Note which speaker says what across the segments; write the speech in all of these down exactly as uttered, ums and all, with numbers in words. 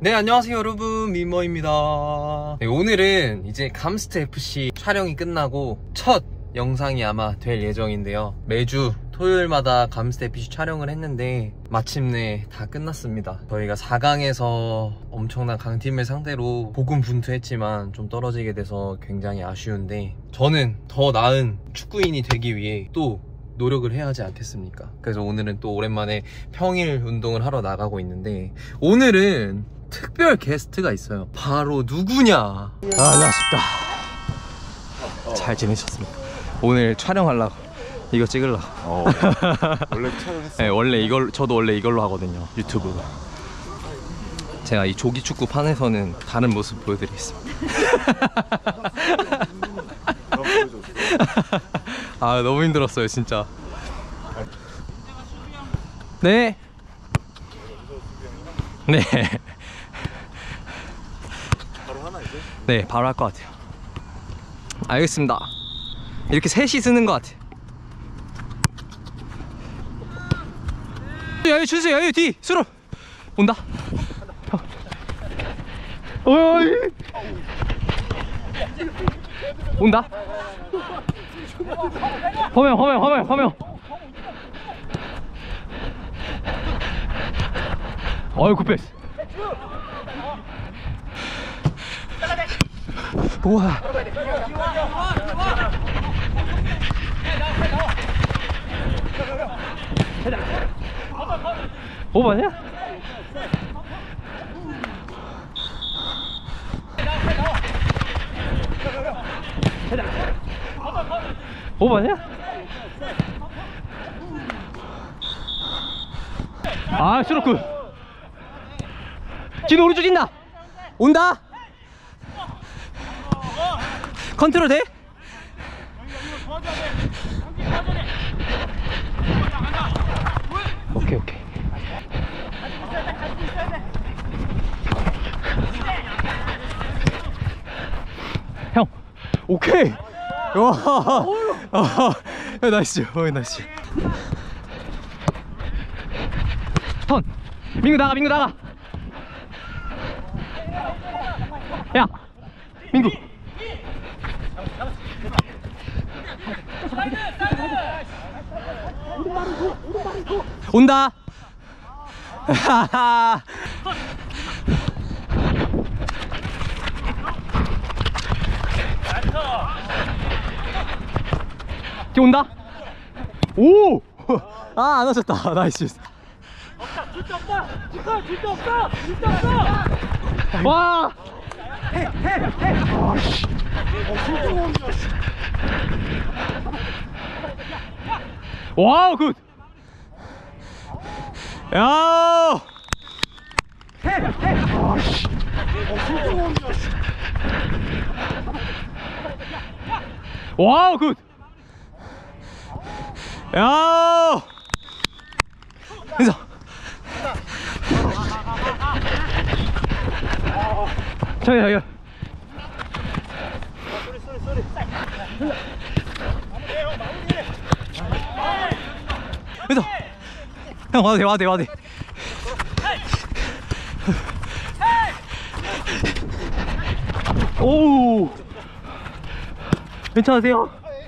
Speaker 1: 네, 안녕하세요 여러분, 민머입니다. 네, 오늘은 이제 감스트에프씨 촬영이 끝나고 첫 영상이 아마 될 예정인데요, 매주 토요일마다 감스트에프씨 촬영을 했는데 마침내 다 끝났습니다. 저희가 사 강에서 엄청난 강팀을 상대로 고군분투했지만 좀 떨어지게 돼서 굉장히 아쉬운데, 저는 더 나은 축구인이 되기 위해 또 노력을 해야 하지 않겠습니까? 그래서 오늘은 또 오랜만에 평일 운동을 하러 나가고 있는데, 오늘은 특별 게스트가 있어요. 바로 누구냐? 아, 안녕하십니까. 잘 지내셨습니까? 오늘 촬영하려고 이거 찍으려고.
Speaker 2: 어, 원래 촬영했어?
Speaker 1: 네, 원래 이걸 저도 원래 이걸로 하거든요, 유튜브. 제가 이 조기 축구 판에서는 다른 모습 보여드리겠습니다. 아, 너무 힘들었어요 진짜. 네. 네.
Speaker 2: 바로 하나 이제?
Speaker 1: 네, 바로 할 것 같아요. 알겠습니다. 이렇게 셋이 쓰는 것 같아. 여유 주세요. 여유 뒤 수로 온다. 어이 온다. 허명 허명 허명 허명. 어이 굿패스. 우와. 오버 아니야? 오버 아니야? 아, 스로크. 진우 오른쪽 뛴다. 온다. 컨트롤 돼? 오케이 오케이. 형 오케이. 와. 아, 나이스. 어, 나이스. 턴. 민구 나가, 민구 나가. 야, 민구. 온다. 뒤 온다. 오! 아, 안 하셨다. 나이스.
Speaker 3: 없다, 줄데 없다. 줄데 줄데 없다. 줄데 없다.
Speaker 1: 와!
Speaker 3: 해, 해, 해. 아씨.
Speaker 1: 와우, 굿. 야!
Speaker 3: 해, 해. 아씨.
Speaker 1: 와우, 굿. 야! 인사. 저기 저기.
Speaker 3: 쏘리, 쏘리, 쏘리. 마무리해, 형, 마무리해.
Speaker 1: 인사. 형 와도 돼, 와도 돼, 와도 돼. 오. 괜찮으세요?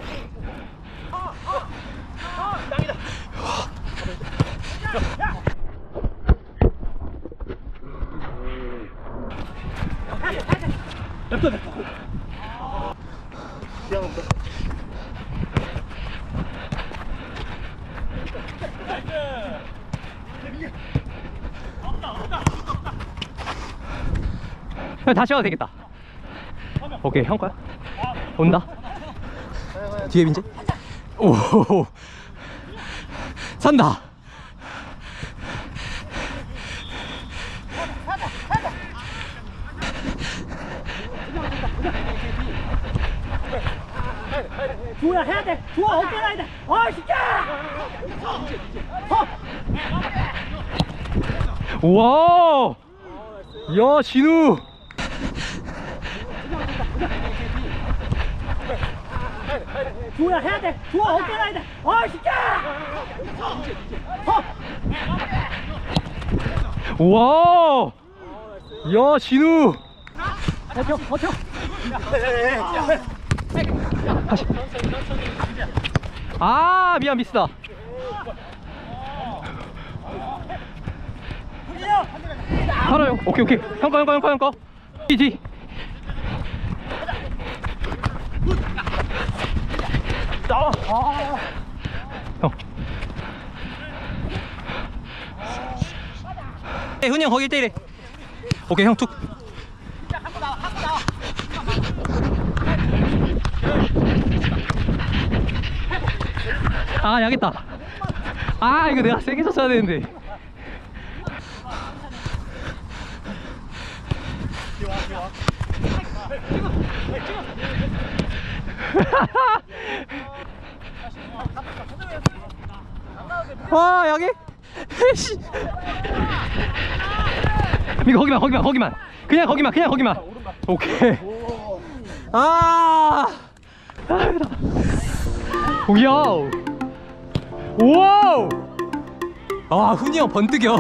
Speaker 1: 다시 와도 되겠다. 오케이, 형 거야? 온다. 뒤에 민재. 오, 산다.
Speaker 3: 주호야, 해야 돼. 주호 어깨 나야 돼. 아, 진짜. 어.
Speaker 1: 哇！ 야, 진우!
Speaker 3: 主要해야 돼. 주호 어깨 나야 돼. 아, 진짜. 어.
Speaker 1: 哇！
Speaker 4: 야 진우 버텨 버텨 다시 아 미안 미스다 살아요 오케이 오케이 형거 형거 형거 형거 뒤뒤 나와 아. 형 에 훈이 형 거기 때리래 오케이 형 툭 아 야겠다 아 이거 내가 세게 쳤어야 되는데 와 여기 이거 거기만 거기만 거기만 그냥 거기만 그냥 거기만 오케이 아 오야 와우 아 훈이 형 번뜩여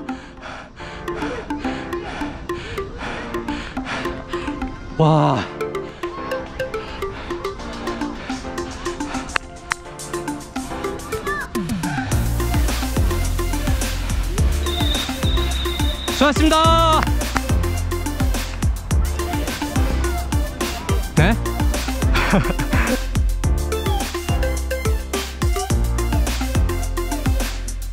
Speaker 4: 와 수고하셨습니다. 네?